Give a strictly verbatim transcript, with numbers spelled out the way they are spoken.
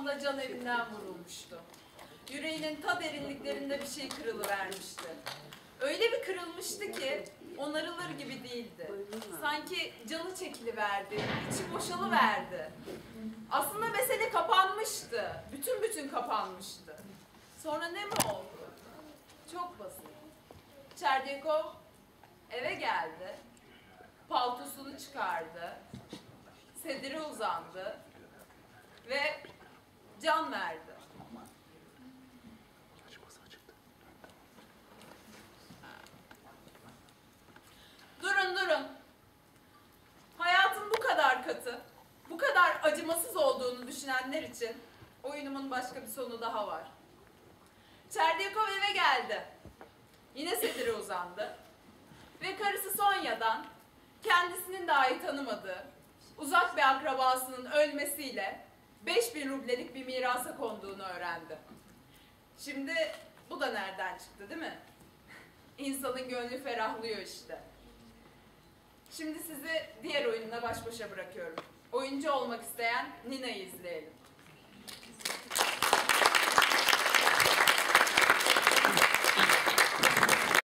anda can evinden vurulmuştu. Yüreğinin ta derinliklerinde bir şey kırılıvermişti. Öyle bir kırılmıştı ki onarılır gibi değildi. Sanki canı çekiliverdi, içi boşalıverdi. Aslında mesele kapanmıştı. Bütün bütün kapanmıştı. Sonra ne mi oldu? Çok basit. Çerdyakov eve geldi. Paltosunu çıkardı. Sedire uzandı. Ve can verdi. Durun durun. Hayatın bu kadar katı, bu kadar acımasız olduğunu düşünenler için oyunumun başka bir sonu daha var. Çerdyakov eve geldi. Yine sedire uzandı. Ve karısı Sonya'dan kendisinin dahi tanımadığı uzak bir akrabasının ölmesiyle beş bin rublelik bir mirasa konduğunu öğrendi. Şimdi bu da nereden çıktı değil mi? İnsanın gönlü ferahlıyor işte. Şimdi sizi diğer oyunla baş başa bırakıyorum. Oyuncu olmak isteyen Nina'yı izleyelim.